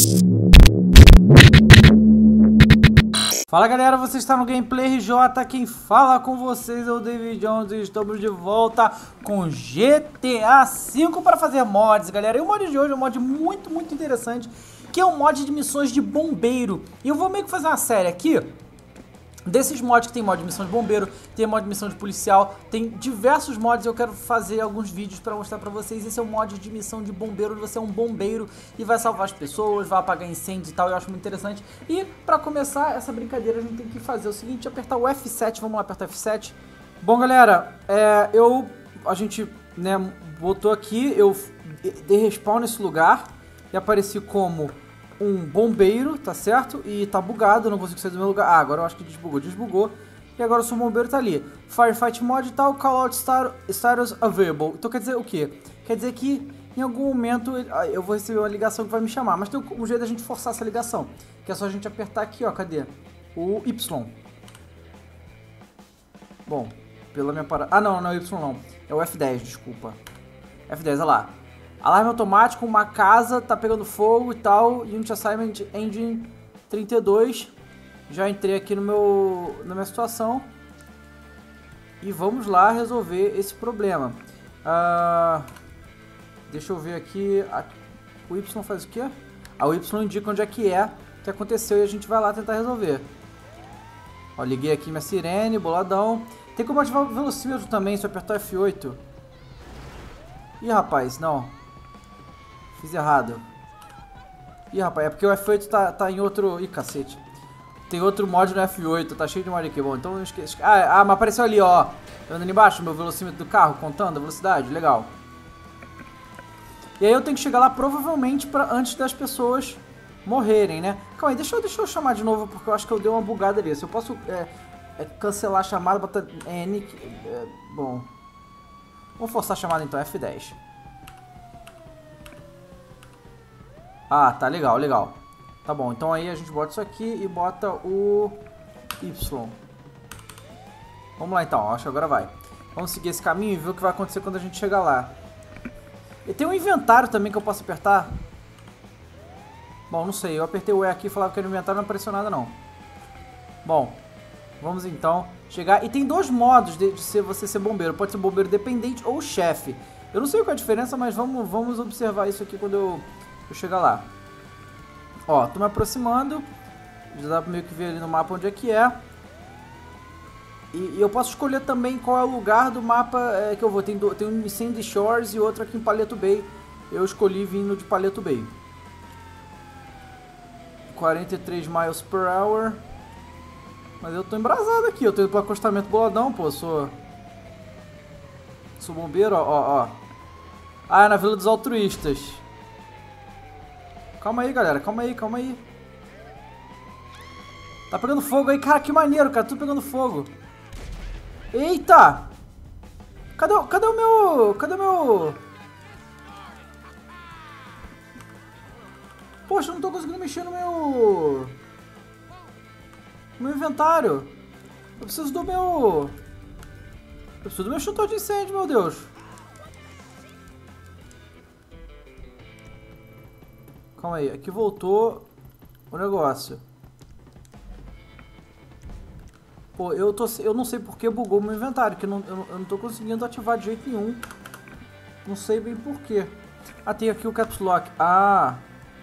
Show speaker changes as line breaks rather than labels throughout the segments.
Fala galera, você está no Gameplay RJ, quem fala com vocês é o David Jones e estamos de volta com GTA V para fazer mods, galera. E o mod de hoje é um mod muito interessante, que é um mod de missões de bombeiro. E eu vou meio que fazer uma série aqui desses mods que tem mod de missão de bombeiro, tem mod de missão de policial, tem diversos mods. Eu quero fazer alguns vídeos para mostrar para vocês. Esse é um mod de missão de bombeiro, onde você é um bombeiro e vai salvar as pessoas, vai apagar incêndios e tal. Eu acho muito interessante. E para começar essa brincadeira a gente tem que fazer o seguinte, apertar o F7, vamos lá apertar o F7. Bom galera, a gente botou aqui, eu dei respawn nesse lugar e apareci como um bombeiro, tá certo? E tá bugado, eu não consigo sair do meu lugar. Ah, agora eu acho que desbugou. E agora o seu bombeiro tá ali. Firefight mod e tal, callout status available. Então quer dizer o quê? Quer dizer que em algum momento eu vou receber uma ligação que vai me chamar. Mas tem um jeito da gente forçar essa ligação, que é só a gente apertar aqui, ó, cadê? O Y. Bom, pela minha parada... Ah, não é o Y não. É o F10, desculpa. F10, olha lá. Alarme automático, uma casa tá pegando fogo e tal. Unit Assignment Engine 32. Já entrei aqui na minha situação. E vamos lá resolver esse problema. Deixa eu ver aqui. O Y faz o quê? O Y indica onde é que aconteceu e a gente vai lá tentar resolver. Ó, liguei aqui minha sirene, boladão. Tem como ativar o velocímetro também, se eu apertar F8. Ih, rapaz, não. Fiz errado. Ih, rapaz, é porque o F8 tá em outro... Ih, cacete. Tem outro mod no F8, tá cheio de mod aqui. Bom, então não esqueça. Mas apareceu ali, ó. Tá vendo ali embaixo o meu velocímetro do carro, contando a velocidade? Legal. E aí eu tenho que chegar lá provavelmente antes das pessoas morrerem, né? Calma aí, deixa eu chamar de novo, porque eu acho que eu dei uma bugada ali. Se eu posso cancelar a chamada, botar N... bom. Vamos forçar a chamada então, F10. Ah, tá, legal. Tá bom, então aí a gente bota isso aqui e bota o Y. Vamos lá então, acho que agora vai. Vamos seguir esse caminho e ver o que vai acontecer quando a gente chegar lá. E tem um inventário também que eu posso apertar. Bom, não sei, eu apertei o E aqui e falava que era inventário, não apareceu nada não. Bom, vamos então chegar. E tem dois modos de você ser bombeiro. Pode ser bombeiro dependente ou chefe. Eu não sei qual é a diferença, mas vamos observar isso aqui quando eu chegar lá. Ó, tô me aproximando. Já dá pra meio que ver ali no mapa onde é que é. E eu posso escolher também qual é o lugar do mapa que eu vou. Tem um em Sandy Shores e outro aqui em Paleto Bay. Eu escolhi vindo de Paleto Bay. 43 miles per hour. Mas eu tô embrasado aqui. Eu tô indo pro acostamento boladão, pô. Sou bombeiro, ó. Ah, é na Vila dos Altruístas. Calma aí, galera. Calma aí. Tá pegando fogo aí. Cara, que maneiro, cara. Tudo pegando fogo. Eita! Cadê o meu... Poxa, eu não tô conseguindo mexer no meu inventário. Eu preciso do meu... extintor de incêndio, meu Deus. Calma aí, aqui voltou o negócio. Pô, eu não sei porque bugou meu inventário, que eu não tô conseguindo ativar de jeito nenhum. Não sei bem porquê. Ah, tem aqui o Caps Lock. Ah!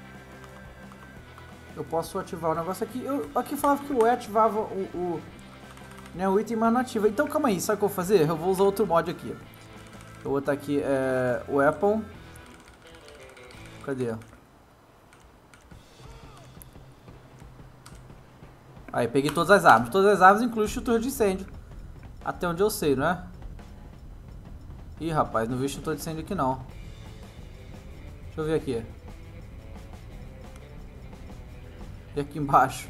Eu posso ativar o negócio aqui. Aqui falava que o E ativava o item, mas não ativa. Então calma aí, sabe o que eu vou fazer? Eu vou usar outro mod aqui. Eu vou botar aqui o Apple. Cadê? Aí, peguei todas as armas. Todas as armas incluem extintor de incêndio. Até onde eu sei, não é? Ih, rapaz, não vi extintor de incêndio aqui não. Deixa eu ver aqui. E aqui embaixo?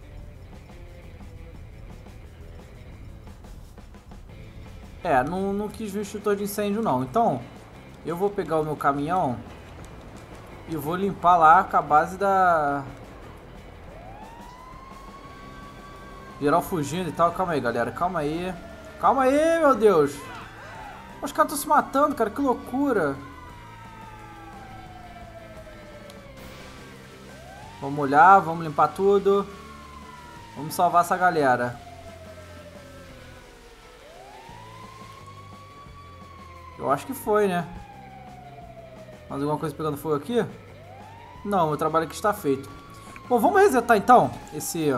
Não quis ver o extintor de incêndio não. Então, eu vou pegar o meu caminhão e vou limpar lá com a base da... Geral fugindo e tal. Calma aí, galera. Calma aí. Calma aí, meu Deus. Os caras estão se matando, cara. Que loucura. Vamos olhar, vamos limpar tudo. Vamos salvar essa galera. Eu acho que foi, né? Mais alguma coisa pegando fogo aqui? Não, o trabalho aqui está feito. Bom, vamos resetar então esse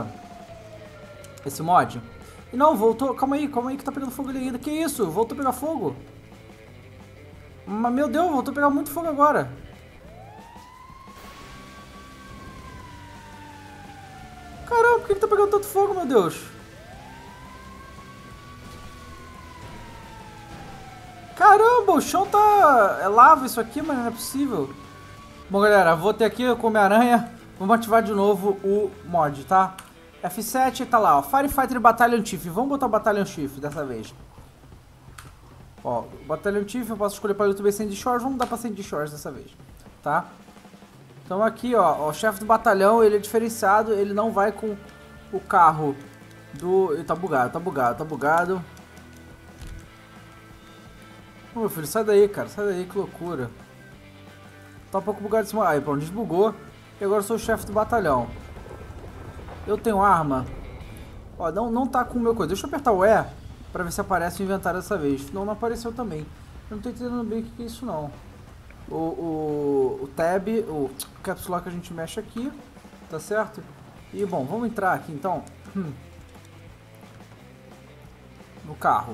mod. E não, voltou. Calma aí que tá pegando fogo ali ainda. Que isso? Voltou a pegar fogo? Mas, meu Deus, voltou a pegar muito fogo agora. Caramba, por que ele tá pegando tanto fogo, meu Deus? Caramba, o chão tá... É lava isso aqui, mas não é possível. Bom, galera, vou ter aqui com Homem-Aranha. Vamos ativar de novo o mod, tá? F7 tá lá, ó. Firefighter Battalion Chief. Vamos botar o Battalion Chief dessa vez. Ó, o Battalion Chief eu posso escolher para o YouTube Sandy Shores. Vamos dar para Sandy Shores dessa vez, tá? Então aqui, ó, o chefe do batalhão, ele é diferenciado. Ele não vai com o carro do... Ele tá bugado, tá bugado, tá bugado. Ô, meu filho, sai daí, cara. Sai daí, que loucura. Tá um pouco bugado de cima. Aí, pronto, desbugou. E agora eu sou o chefe do batalhão. Eu tenho arma. Ó, não tá com o meu coisa. Deixa eu apertar o E pra ver se aparece o inventário dessa vez. Não apareceu também. Eu não tô entendendo bem o que é isso, não. O Tab, o Caps Lock a gente mexe aqui. Tá certo? E, bom, vamos entrar aqui, então. No carro.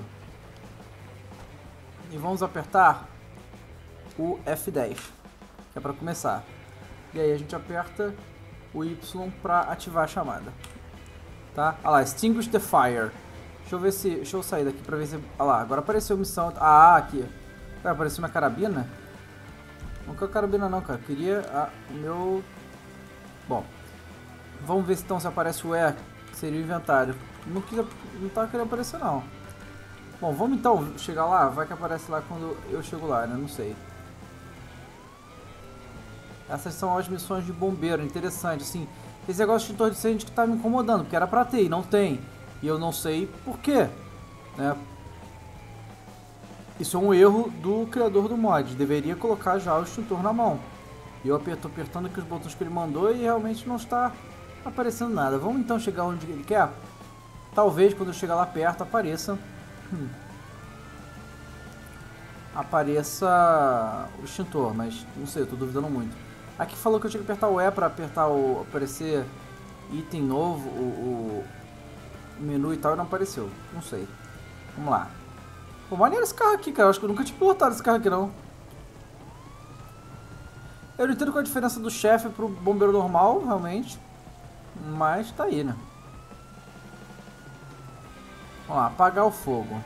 E vamos apertar o F10. Que é pra começar. E aí a gente aperta o Y pra ativar a chamada. Tá? Olha lá, Extinguish the Fire. Deixa eu ver se... Deixa eu sair daqui pra ver se... Olha lá, agora apareceu missão... Ah, aqui. Cara, apareceu minha carabina? Não quero carabina não, cara. Eu queria o meu... Bom. Vamos ver se então se aparece o E, que seria o inventário. Não tava querendo aparecer não. Bom, vamos então chegar lá. Vai que aparece lá quando eu chego lá, né? Não sei. Essas são as missões de bombeiro, interessante, assim. Esse negócio de extintor de incêndio que tá me incomodando, porque era pra ter e não tem. E eu não sei por quê, né? Isso é um erro do criador do mod, deveria colocar já o extintor na mão. E eu tô apertando aqui os botões que ele mandou e realmente não está aparecendo nada. Vamos então chegar onde ele quer? Talvez quando eu chegar lá perto apareça... apareça o extintor, mas não sei, eu tô duvidando muito. Aqui falou que eu tinha que apertar o E para aparecer item novo, o menu e tal, e não apareceu. Não sei. Vamos lá. Pô, maneiro esse carro aqui, cara. Eu acho que eu nunca tinha pilotado esse carro aqui, não. Eu não entendo qual a diferença do chefe pro bombeiro normal, realmente. Mas tá aí, né? Vamos lá, apagar o fogo.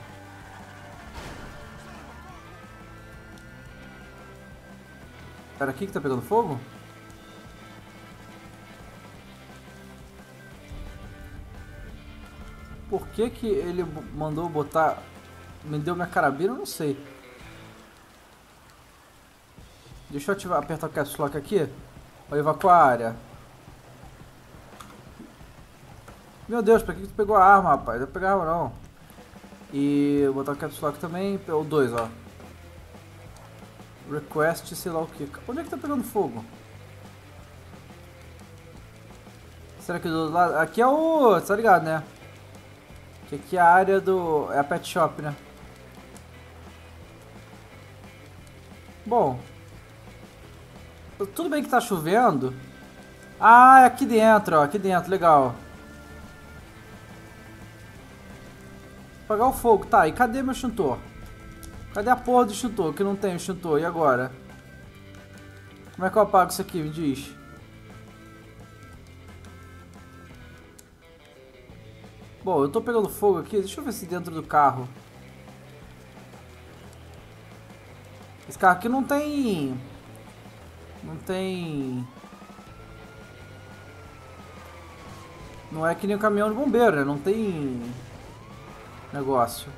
Era aqui que tá pegando fogo? Por que que ele mandou botar... Me deu minha carabina? Eu não sei. Deixa eu apertar o Caps Lock aqui. Vou evacuar a área. Meu Deus, pra que tu pegou a arma, rapaz? Não vou pegar a arma, não. E vou botar o Caps Lock também. O 2, ó. Request, sei lá o que. Onde é que tá pegando fogo? Será que do outro lado? Aqui é o... Tá ligado, né? Que aqui é a área do... É a pet shop, né? Bom. Tudo bem que tá chovendo. Ah, é aqui dentro, ó. Aqui dentro, legal. Apagar o fogo. Tá, e cadê meu extintor? Cadê a porra do extintor? Que não tem extintor. E agora? Como é que eu apago isso aqui? Me diz. Bom, eu tô pegando fogo aqui. Deixa eu ver se dentro do carro. Esse carro aqui não tem... Não tem... Não é que nem o caminhão de bombeiro, né? Não tem... negócio.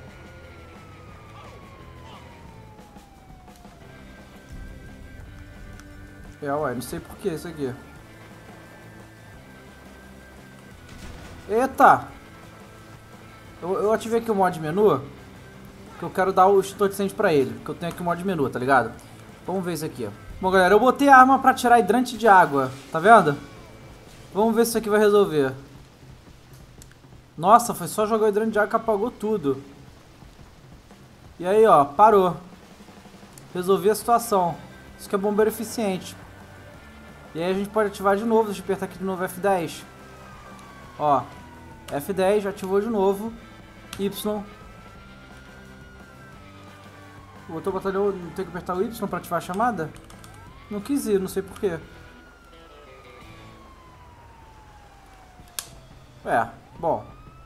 É, ué, não sei por que isso aqui. Eita! Eu ativei aqui o mod menu. Que eu quero dar o extintor de incêndio pra ele. Porque eu tenho aqui o mod menu, tá ligado? Vamos ver isso aqui, ó. Bom, galera, eu botei a arma pra tirar hidrante de água. Tá vendo? Vamos ver se isso aqui vai resolver. Nossa, foi só jogar o hidrante de água que apagou tudo. E aí, ó, parou. Resolvi a situação. Isso que é bombeiro eficiente. E aí a gente pode ativar de novo. Deixa eu apertar aqui de novo F10. Ó, F10, ativou de novo. Y. Botou o batalhão, não tem que apertar o Y pra ativar a chamada? Não quis ir, não sei porquê. Bom.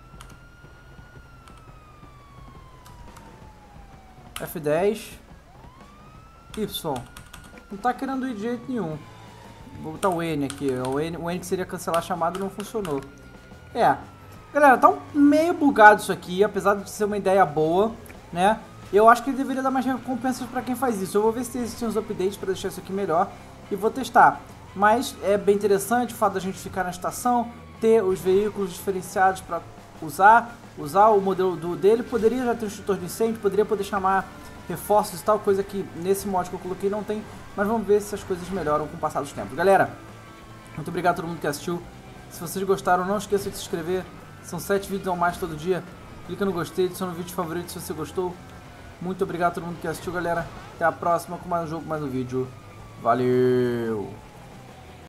F10. Y. Não tá querendo ir de jeito nenhum. Vou botar o N aqui. O N que seria cancelar a chamada não funcionou. Galera, tá meio bugado isso aqui, apesar de ser uma ideia boa, né? Eu acho que ele deveria dar mais recompensas pra quem faz isso. Eu vou ver se existem uns updates pra deixar isso aqui melhor e vou testar. Mas é bem interessante o fato da gente ficar na estação, ter os veículos diferenciados pra usar o modelo dele. Poderia já ter um extintor de incêndio, poder chamar reforços e tal, coisa que nesse mod que eu coloquei não tem. Mas vamos ver se as coisas melhoram com o passar dos tempos. Galera, muito obrigado a todo mundo que assistiu. Se vocês gostaram, não esqueça de se inscrever. São 7 vídeos ou mais todo dia. Clica no gostei, adiciona o vídeo favorito se você gostou. Muito obrigado a todo mundo que assistiu, galera. Até a próxima com mais um jogo, mais um vídeo. Valeu!